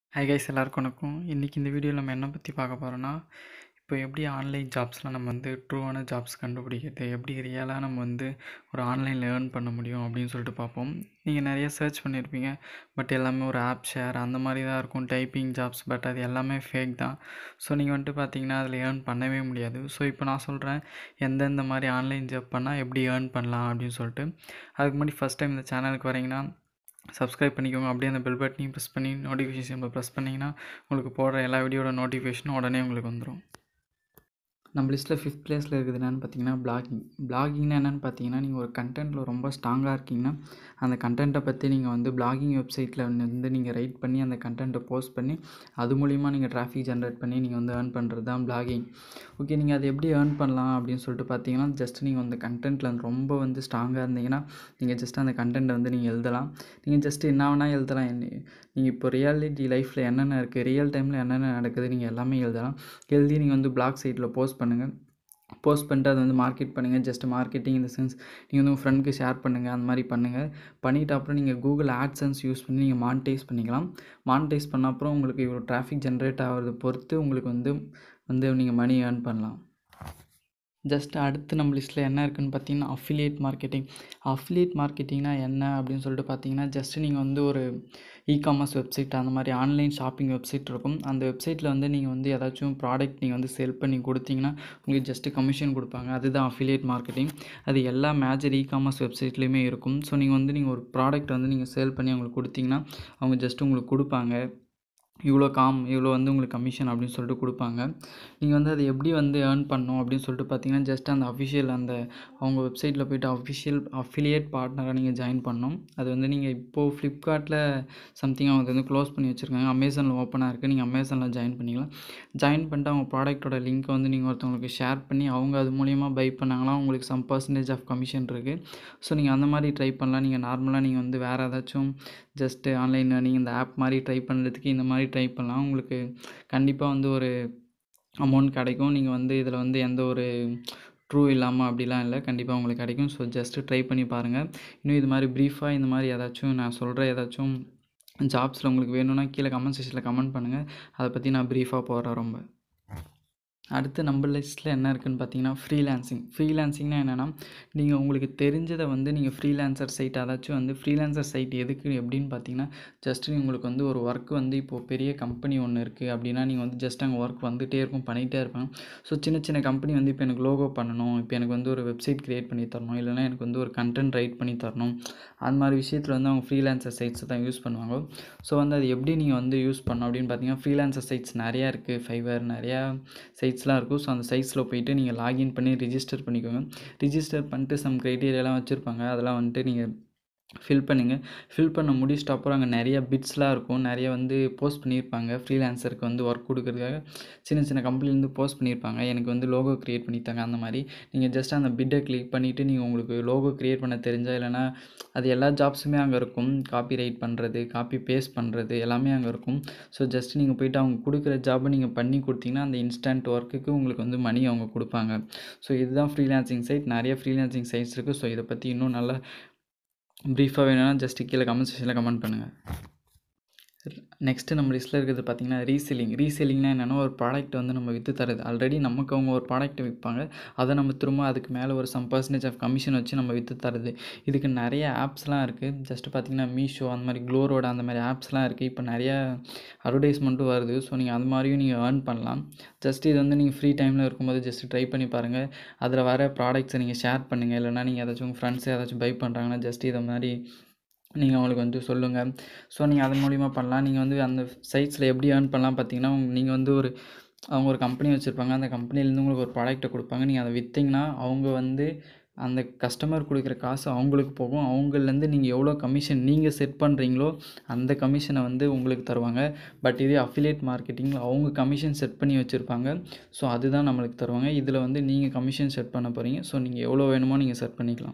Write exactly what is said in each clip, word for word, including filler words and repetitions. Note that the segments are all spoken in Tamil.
ஹாய் கைஸ், எல்லாருக்கும் வணக்கம். இன்றைக்கி இந்த வீடியோவில் நம்ம என்ன பற்றி பார்க்க போகிறோன்னா, இப்போ எப்படி ஆன்லைன் ஜாப்ஸ்லாம் நம்ம வந்து ட்ரூவான ஜாப்ஸ் கண்டுபிடிக்கிறது, எப்படி ரியலாக நம்ம வந்து ஒரு ஆன்லைனில் ஏர்ன் பண்ண முடியும் அப்படின்னு சொல்லிட்டு பார்ப்போம். நீங்கள் நிறைய சர்ச் பண்ணியிருப்பீங்க, பட் எல்லாமே ஒரு ஆப் ஷேர் அந்த மாதிரி தான் இருக்கும், டைப்பிங் ஜாப்ஸ். பட் அது எல்லாமே ஃபேக் தான். ஸோ நீங்கள் வந்துட்டு பார்த்தீங்கன்னா அதில் ஏர்ன் பண்ணவே முடியாது. ஸோ இப்போ நான் சொல்கிறேன் எந்தெந்த மாதிரி ஆன்லைன் ஜாப் பண்ணால் எப்படி ஏர்ன் பண்ணலாம் அப்படின்னு சொல்லிட்டு. அதுக்கு முன்னாடி ஃபஸ்ட் டைம் இந்த சேனலுக்கு வரீங்கன்னா சப்ஸ்கிரைப் பண்ணிக்கோங்க. அப்படியே அந்த பெல் பட்டனையும் ப்ரெஸ் பண்ணி நோட்டிஃபிகேஷன் ப்ரெஸ் பண்ணிங்கன்னா உங்களுக்கு போடுற எல்லா வீடியோட நோட்டிஃபிகேஷனும் உடனே உங்களுக்கு வந்துடும். நம்ம லிஸ்ட்டில் ஃபிஃப்த் பிளேஸில் இருக்குது என்னென்னு பார்த்தீங்கன்னா பிளாகிங். பிளாகிங்னா என்னென்னு பார்த்தீங்கன்னா, நீங்கள் ஒரு கண்டென்ட்டில் ரொம்ப ஸ்ட்ராங்காக இருக்கீங்கன்னா அந்த கண்டென்ட்டை பற்றி நீங்கள் வந்து பிளாகிங் வெப்சைட்டில் வந்து நீங்கள் ரைட் பண்ணி அந்த கண்டென்ட்டை போஸ்ட் பண்ணி அது மூலிமா நீங்கள் டிராஃபிக் ஜென்ரேட் பண்ணி நீங்கள் வந்து ஏர்ன் பண்ணுறது தான் பிளாகிங். ஓகே, நீங்கள் அதை எப்படி ஏர்ன் பண்ணலாம் அப்படின்னு சொல்லிட்டு பார்த்தீங்கன்னா, ஜஸ்ட் நீங்கள் அந்த கண்டென்ட்டில் ரொம்ப வந்து ஸ்ட்ராங்காக இருந்தீங்கன்னா நீங்கள் ஜஸ்ட் அந்த கண்டென்ட்டை வந்து நீங்கள் எழுதலாம். நீங்கள் ஜஸ்ட் என்ன வேணால் எழுதலாம். நீங்கள் இப்போ ரியாலிட்டி லைஃப்பில் என்னென்ன இருக்குது, ரியல் டைமில் என்னென்ன நடக்குது, நீங்கள் எல்லாமே எழுதலாம். எழுதி நீங்கள் வந்து பிளாக் சைட்டில் போஸ்ட் பண்ணுங்கள். போஸ்ட் பண்ணிட்டு அதை வந்து மார்க்கெட் பண்ணுங்கள். ஜஸ்ட் மார்க்கெட்டிங் இந்த சென்ஸ் நீங்கள் வந்து உங்கள் ஃப்ரெண்டுக்கு ஷேர் பண்ணுங்கள். அந்த மாதிரி பண்ணுங்கள். பண்ணிவிட்டு அப்புறம் நீங்கள் கூகுள் ஆட்சன்ஸ் யூஸ் பண்ணி நீங்கள் மானிட்டைஸ் பண்ணிக்கலாம். மானிட்டைஸ் பண்ண அப்புறம் உங்களுக்கு இவ்வளோ டிராஃபிக் ஜென்ரேட் ஆகிறத பொறுத்து உங்களுக்கு வந்து வந்து நீங்கள் மணி ஏர்ன் பண்ணலாம். ஜஸ்ட் அடுத்து நம்ம லிஸ்ட்டில் என்ன இருக்குதுன்னு பார்த்தீங்கன்னா அஃபிலியேட் மார்க்கெட்டிங். அஃபிலியேட் மார்க்கெட்டிங்னா என்ன அப்படின்னு சொல்லிட்டு பார்த்தீங்கன்னா, ஜஸ்ட்டு நீங்கள் வந்து ஒரு இ காமர்ஸ் வெப்சைட் அந்த மாதிரி ஆன்லைன் ஷாப்பிங் வெப்சைட் இருக்கும். அந்த வெப்சைட்டில் வந்து நீங்கள் வந்து ஏதாச்சும் ப்ராடக்ட் நீங்கள் வந்து செல் பண்ணி கொடுத்தீங்கன்னா உங்களுக்கு ஜஸ்ட்டு கமிஷன் கொடுப்பாங்க. அதுதான் அஃபிலியேட் மார்க்கெட்டிங். அது எல்லா மேஜர் இ காமர்ஸ் வெப்சைட்லேயுமே இருக்கும். ஸோ நீங்கள் வந்து நீங்கள் ஒரு ப்ராடக்ட் வந்து நீங்கள் சேல் பண்ணி அவங்களுக்கு கொடுத்தீங்கன்னா அவங்க ஜஸ்ட் உங்களுக்கு கொடுப்பாங்க இவ்வளோ காம் இவ்வளோ வந்து உங்களுக்கு கமிஷன் அப்படின்னு சொல்லிட்டு கொடுப்பாங்க. நீங்கள் வந்து அதை எப்படி வந்து ஏர்ன் பண்ணணும் அப்படின்னு சொல்லிட்டு பார்த்தீங்கன்னா, ஜஸ்ட் அந்த அஃபிஷியல் அந்த அவங்க வெப்சைட்டில் போய்ட்டு அஃபிஷியல் அஃபிலியேட் பார்ட்னராக நீங்கள் ஜாயின் பண்ணணும். அது வந்து நீங்கள் இப்போது ஃப்ளிப்கார்ட்டில் சம்திங் அவங்க வந்து க்ளோஸ் பண்ணி வச்சுருக்காங்க. அமேசானில் ஓப்பனாக இருக்குது. நீங்கள் அமேசானில் ஜாயின் பண்ணிக்கலாம். ஜாயின் பண்ணிட்டு அவங்க ப்ராடக்ட்டோட லிங்க்கை வந்து நீங்கள் ஒருத்தவங்களுக்கு ஷேர் பண்ணி அவங்க அது மூலிமா பை பண்ணாங்கன்னா உங்களுக்கு சம் பர்சன்டேஜ் ஆஃப் கமிஷன் இருக்குது. ஸோ நீங்கள் அந்த மாதிரி ட்ரை பண்ணலாம். நீங்கள் நார்மலாக நீங்கள் வந்து வேறு ஏதாச்சும் ஜஸ்ட்டு ஆன்லைன் ஏர்னிங் இந்த ஆப் மாதிரி ட்ரை பண்ணுறதுக்கு இந்த மாதிரி ட்ரை பண்ணலாம். உங்களுக்கு கண்டிப்பாக வந்து ஒரு அமௌண்ட் கிடைக்கும். நீங்கள் வந்து இதில் வந்து எந்த ஒரு ட்ரூ இல்லாமல் அப்படிலாம் இல்லை, கண்டிப்பாக உங்களுக்கு கிடைக்கும். ஸோ ஜஸ்ட்டு ட்ரை பண்ணி பாருங்கள். இன்னும் இது மாதிரி ப்ரீஃபாக இந்த மாதிரி ஏதாச்சும் நான் சொல்கிற ஏதாச்சும் ஜாப்ஸில் உங்களுக்கு வேணும்னா கீழே கமெண்ட் செக்ஷனில் கமெண்ட் பண்ணுங்கள். அதை பற்றி நான் ப்ரீஃபாக போடுறேன் ரொம்ப. அடுத்து நம்ம லிஸ்ட்டில் என்ன இருக்குதுன்னு பார்த்தீங்கன்னா ஃப்ரீலான்சிங். ஃப்ரீலான்சிங்னா என்னென்னா, நீங்கள் உங்களுக்கு தெரிஞ்சதை வந்து நீங்கள் ஃப்ரீலான்சர் சைட் அதாச்சும் வந்து ஃப்ரீலான்சர் சைட் எதுக்கு எப்படின்னு பார்த்தீங்கன்னா, ஜஸ்ட்டு உங்களுக்கு வந்து ஒரு ஒர்க் வந்து இப்போது பெரிய கம்பெனி ஒன்று இருக்குது அப்படின்னா நீங்கள் வந்து ஜஸ்ட் அங்கே ஒர்க் வந்துகிட்டே இருக்கும், பண்ணிகிட்டே இருப்பாங்க. ஸோ சின்ன சின்ன கம்பெனி வந்து இப்போ எனக்கு லோகோ பண்ணணும், இப்போ எனக்கு வந்து ஒரு வெப்சைட் க்ரியேட் பண்ணி தரணும், இல்லைனா எனக்கு வந்து ஒரு கண்டென்ட் ரைட் பண்ணி தரணும், அந்த மாதிரி விஷயத்தில் வந்து அவங்க ஃப்ரீலான்சர் சைட்ஸை தான் யூஸ் பண்ணுவாங்க. ஸோ வந்து அது எப்படி நீங்கள் வந்து யூஸ் பண்ணணும் அப்படின்னு பார்த்தீங்கன்னா, ஃப்ரீலான்சர் சைட்ஸ் நிறையா இருக்குது. ஃபைவர் நிறையா சைட்ஸ்லாம் இருக்கும். ஸோ அந்த சைட்ஸில் போய்ட்டு நீங்கள் லாகின் பண்ணி ரிஜிஸ்டர் பண்ணிக்கோங்க. ரிஜிஸ்டர் பண்ணிட்டு சம் க்ரைட்டீரியாலாம் வச்சுருப்பாங்க. அதெல்லாம் வந்துட்டு நீங்கள் ஃபில் பண்ணுங்கள். ஃபில் பண்ண முடிச்சிட்டு அப்புறம் அங்கே நிறைய பிட்ஸ்லாம் இருக்கும். நிறைய வந்து போஸ்ட் பண்ணியிருப்பாங்க ஃப்ரீலான்சருக்கு வந்து ஒர்க் கொடுக்குறதுக்காக. சின்ன சின்ன கம்பெனிலேருந்து போஸ்ட் பண்ணியிருப்பாங்க, எனக்கு வந்து லோகோ க்ரியேட் பண்ணித்தாங்க அந்த மாதிரி. நீங்கள் ஜஸ்ட் அந்த பிட்டை கிளிக் பண்ணிவிட்டு நீங்கள் உங்களுக்கு லோகோ க்ரியேட் பண்ண தெரிஞ்சால், இல்லைனா அது எல்லா ஜாப்ஸுமே அங்கே இருக்கும். காப்பி ரைட் பண்ணுறது, காப்பி பேஸ்ட் பண்ணுறது எல்லாமே அங்கே இருக்கும். ஸோ ஜஸ்ட் நீங்கள் போய்ட்டு அவங்க கொடுக்குற ஜாபை நீங்கள் பண்ணி கொடுத்தீங்கன்னா அந்த இன்ஸ்டன்ட் ஒர்க்குக்கு உங்களுக்கு வந்து மணி அவங்க கொடுப்பாங்க. ஸோ இதுதான் ஃப்ரீலான்சிங் சைட். நிறைய ஃப்ரீலான்சிங் சைட்ஸ் இருக்குது. ஸோ இதை பற்றி இன்னும் நல்லா ப்ரீஃபாக வேணும்னா ஜஸ்ட்டு கீழே கமெண்ட் செக்ஷனில் கமெண்ட் பண்ணுங்கள். நெக்ஸ்ட்டு நம்ம லிஸ்ட்டில் இருக்கிறது பார்த்திங்கன்னா ரீசெல்லிங். ரீசெல்லிங்னா என்னென்னா, ஒரு ப்ராடக்ட் வந்து நம்ம விற்று தரது. ஆல்ரெடி நமக்கு அவங்க ஒரு ப்ராடக்ட் விற்பாங்க, அதை நம்ம திரும்ப அதுக்கு மேலே ஒரு சம் பர்சன்டேஜ் ஆஃப் கமிஷன் வச்சு நம்ம விற்று தரது. இதுக்கு நிறைய ஆப்ஸ்லாம் இருக்குது. ஜஸ்ட்டு பார்த்திங்கன்னா மீஷோ அந்த மாதிரி, க்ளோரோட அந்த மாதிரி ஆப்ஸ்லாம் இருக்குது. இப்போ நிறையா அட்வர்டைஸ்மெண்ட்டும் வருது. ஸோ நீங்கள் அது மாதிரியும் நீங்கள் ஏர்ன் பண்ணலாம். ஜஸ்ட் இது வந்து நீங்கள் ஃப்ரீ டைமில் இருக்கும்போது ஜஸ்ட் ட்ரை பண்ணி பாருங்கள். அதில் வர ப்ராடக்ட்ஸை நீங்கள் ஷேர் பண்ணுங்கள். இல்லைனா நீங்கள் ஏதாச்சும் உங்கள் ஃப்ரெண்ட்ஸ் ஏதாச்சும் பை பண்ணுறாங்கன்னா ஜஸ்ட் இதை மாதிரி நீங்கள் அவங்களுக்கு வந்து சொல்லுங்கள். ஸோ நீங்கள் அதன் மூலிமா பண்ணலாம். நீங்கள் வந்து அந்த சைட்ஸில் எப்படி ஏர்ன் பண்ணலாம் பார்த்தீங்கன்னா, நீங்கள் வந்து ஒரு அவங்க ஒரு கம்பெனி வச்சுருப்பாங்க. அந்த கம்பெனிலேருந்து உங்களுக்கு ஒரு ப்ராடக்ட்டை கொடுப்பாங்க. நீங்கள் அதை விற்றீங்கன்னா அவங்க வந்து அந்த கஸ்டமர் கொடுக்குற காசு அவங்களுக்கு போகும். அவங்கள்லேருந்து நீங்கள் எவ்வளோ கமிஷன் நீங்கள் செட் பண்ணுறீங்களோ அந்த கமிஷனை வந்து உங்களுக்கு தருவாங்க. பட் இதே அஃபிலியேட் மார்க்கெட்டிங்கில் அவங்க கமிஷன் செட் பண்ணி வச்சுருப்பாங்க. ஸோ அதுதான் நம்மளுக்கு தருவாங்க. இதில் வந்து நீங்கள் கமிஷன் செட் பண்ண போகிறீங்க. ஸோ நீங்கள் எவ்வளோ வேணுமோ நீங்கள் செட் பண்ணிக்கலாம்.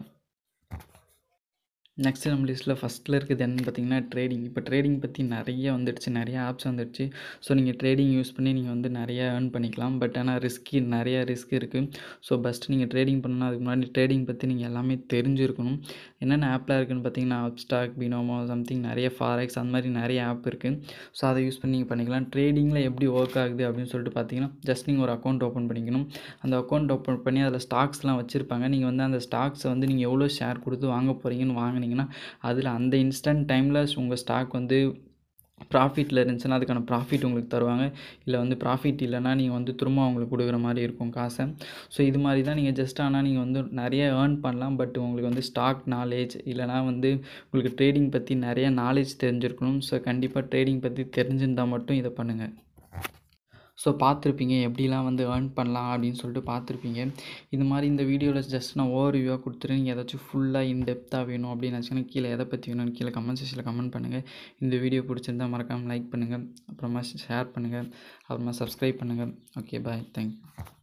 நெக்ஸ்ட்டு நம்ம லிஸ்ட்டில் ஃபஸ்ட்டில் இருக்குது என்னென்னு பார்த்தீங்கன்னா ட்ரேடிங். இப்போ ட்ரேடிங் பற்றி நிறைய வந்துடுச்சு, நிறைய ஆப்ஸ் வந்துடுச்சு. ஸோ நீங்கள் ட்ரேடிங் யூஸ் பண்ணி நீங்கள் வந்து நிறையா ஏர்ன் பண்ணிக்கலாம். பட் ஆனால் ரிஸ்கி நிறைய ரிஸ்க் இருக்குது. ஸோ ஃபஸ்ட்டு நீங்கள் ட்ரேடிங் பண்ணணும்னா அதுக்கு முன்னாடி ட்ரேடிங் பற்றி நீங்கள் எல்லாமே தெரிஞ்சிருக்கணும். என்னென்ன ஆப்லாம் இருக்குதுன்னு பார்த்தீங்கன்னா அப்ஸ்டாக், பினோமோ, சம்திங் நிறைய ஃபாரெக்ஸ் அந்த மாதிரி நிறைய ஆப் இருக்குது. ஸோ அதை யூஸ் பண்ணி நீங்கள் பண்ணிக்கலாம். ட்ரேடிங்கில் எப்படி ஒர்க் ஆகுது அப்படின்னு சொல்லிட்டு பார்த்தீங்கன்னா ஜஸ்ட் நீங்கள் ஒரு அக்கௌண்ட் ஓப்பன் பண்ணிக்கணும். அந்த அக்கௌண்ட் ஓப்பன் பண்ணி அதில் ஸ்டாக்ஸ்லாம் வச்சுருப்பாங்க. நீங்கள் வந்து அந்த ஸ்டாக்ஸை வந்து நீங்கள் எவ்வளோ ஷேர் கொடுத்து வாங்க போகிறீங்கன்னு வாங்கினீங்கன்னா அதில் அந்த இன்ஸ்டன்ட் டைமில் உங்கள் ஸ்டாக் வந்து ப்ராஃபிட்டில் இருந்துச்சுன்னா அதுக்கான ப்ராஃபிட் உங்களுக்கு தருவாங்க. இல்லை வந்து ப்ராஃபிட் இல்லைனா நீங்கள் வந்து திரும்ப அவங்களுக்கு கொடுக்குற மாதிரி இருக்கும் காசை. ஸோ இது மாதிரி தான் நீங்கள் ஜஸ்ட் ஆனால் நீங்கள் வந்து நிறைய ஏர்ன் பண்ணலாம். பட் உங்களுக்கு வந்து ஸ்டாக் நாலேஜ் இல்லைனா வந்து உங்களுக்கு ட்ரேடிங் பற்றி நிறைய நாலேஜ் தெரிஞ்சிருக்கணும். ஸோ கண்டிப்பாக ட்ரேடிங் பற்றி தெரிஞ்சிருந்தால் மட்டும் இதை பண்ணுங்கள். ஸோ பார்த்துருப்பீங்க எப்படிலாம் வந்து ஏர்ன் பண்ணலாம் அப்படின்னு சொல்லிட்டு பார்த்துருப்பீங்க. இது மாதிரி இந்த வீடியோவில் ஜஸ்ட் நான் ஓவர் வியூவாக கொடுத்துட்டு நீங்கள் ஏதாச்சும் ஃபுல்லாக இன் டெப்த்தாக வேணும் அப்படின்னு நினச்சிங்கன்னா கீழே எதை பற்றி வேணும்னு கீழே கமெண்ட் செக்ஷனில் கமெண்ட் பண்ணுங்கள். இந்த வீடியோ பிடிச்சிருந்தால் மறக்காமல் லைக் பண்ணுங்கள், அப்புறமா ஷேர் பண்ணுங்கள், அப்புறமா சப்ஸ்கிரைப் பண்ணுங்கள். Okay bye, thank you.